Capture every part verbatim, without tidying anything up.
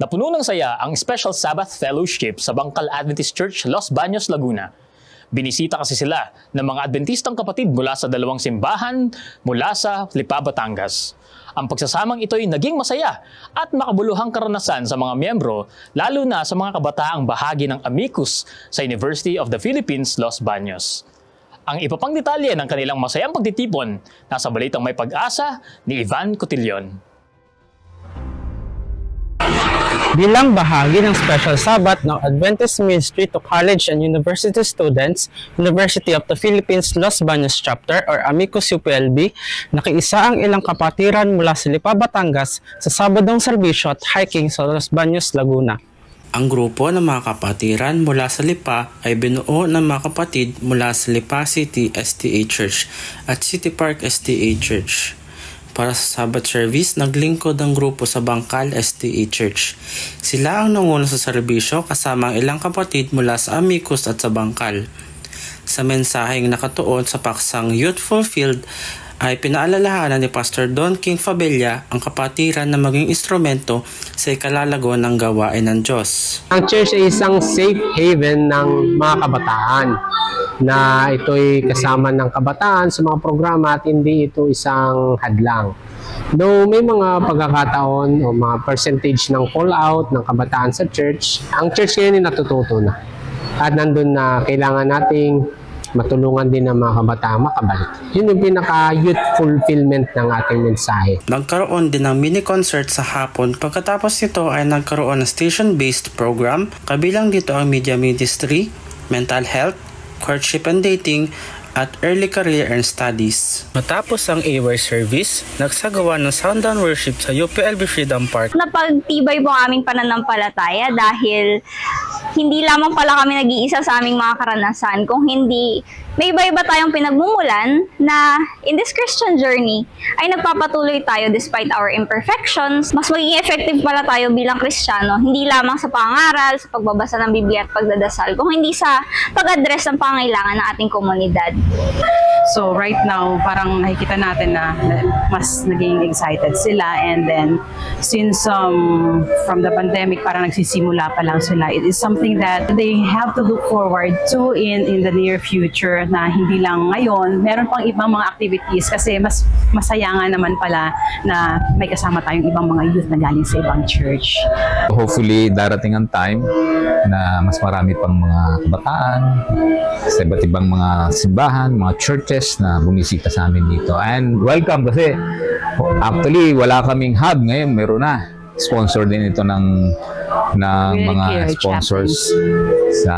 Napuno ng saya ang Special Sabbath Fellowship sa Bangkal Adventist Church, Los Baños, Laguna. Binisita kasi sila ng mga Adventistang kapatid mula sa dalawang simbahan mula sa Lipa, Batangas. Ang pagsasamang ito ay naging masaya at makabuluhang karanasan sa mga miyembro, lalo na sa mga kabataang bahagi ng Amicus sa University of the Philippines, Los Baños. Ang iba pang detalye ng kanilang masayang pagtitipon nasa balitang May Pag-asa ni Ivan Cotillon. Bilang bahagi ng Special Sabbath ng Adventist Ministry to College and University Students, University of the Philippines Los Baños Chapter or Amicus U P L B, nakiisa ang ilang kapatiran mula sa Lipa, Batangas sa Sabadong serbisyo at hiking sa Los Baños, Laguna. Ang grupo ng mga kapatiran mula sa Lipa ay binuo ng mga kapatid mula sa Lipa City S D A Church at City Park S D A Church. Para sa Sabbath service, naglingkod ang grupo sa Bangkal S D A Church. Sila ang nanguna sa serbisyo kasama ang ilang kapatid mula sa Amicus at sa Bangkal. Sa mensaheng nakatuon sa paksang Youth Fulfilled, ay pinaalalahanan ni Pastor Don King Fabella ang kapatiran na maging instrumento sa ikalalago ng gawain ng Diyos. Ang church ay isang safe haven ng mga kabataan na ito'y kasama ng kabataan sa mga programa at hindi ito isang hadlang. Though may mga pagkakataon o mga percentage ng call-out ng kabataan sa church, ang church ngayon ay natututo na. At nandun na kailangan nating matulungan din ng mga kabataan makabalik. Yun yung pinaka-youth fulfillment ng ating mensahe. Nagkaroon din ng mini-concert sa hapon. Pagkatapos nito ay nagkaroon ng station-based program. Kabilang dito ang media ministry, mental health, courtship and dating, at early career and studies. Matapos ang A-W A R service, nagsagawa ng Sundown Worship sa U P L B Freedom Park. Napagtibay po ang aming pananampalataya dahil hindi lamang pala kami nag-iisa sa aming mga karanasan, kung hindi may iba-iba tayong pinagmumulan na in this Christian journey ay nagpapatuloy tayo despite our imperfections. Mas magiging effective pala tayo bilang Kristiyano, hindi lamang sa pangaral, sa pagbabasa ng Biblia at pagdadasal, kung hindi sa pag-address ng pangailangan ng ating komunidad. So right now, parang nakikita natin na mas naging excited sila, and then since um, from the pandemic parang nagsisimula pa lang sila, it is something that they have to look forward to in in the near future, na hindi lang ngayon, meron pang ibang mga activities kasi mas masaya nga naman pala na may kasama tayong ibang mga youth na galing sa ibang church. Hopefully darating ang time na mas marami pang mga kabataan sa iba't ibang mga simbahan, mga churches na bumisita sa amin dito. And welcome kasi actually wala kaming hub ngayon, meron na. Sponsor din ito ng, ng mga sponsors sa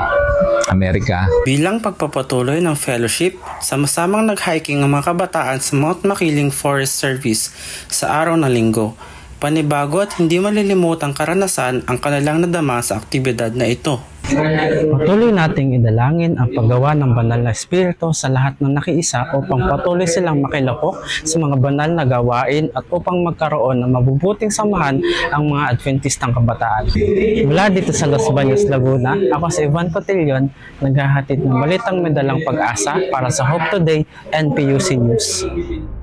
Amerika. Bilang pagpapatuloy ng fellowship, sama-samang nag-hiking ang mga kabataan sa Mount Makiling Forest Service sa araw ng linggo. Panibago at hindi malilimutang karanasan ang kanilang nadama sa aktibidad na ito. Patuloy nating idalangin ang paggawa ng banal na espiritu sa lahat ng nakiisa upang patuloy silang makilahok sa mga banal na gawain at upang magkaroon ng mabubuting samahan ang mga Adventistang kabataan. Mula dito sa Los Baños, Laguna, ako si Ivan Cotillon, naghahatid ng balitang may dalang pag-asa para sa Hope Today and P U C News.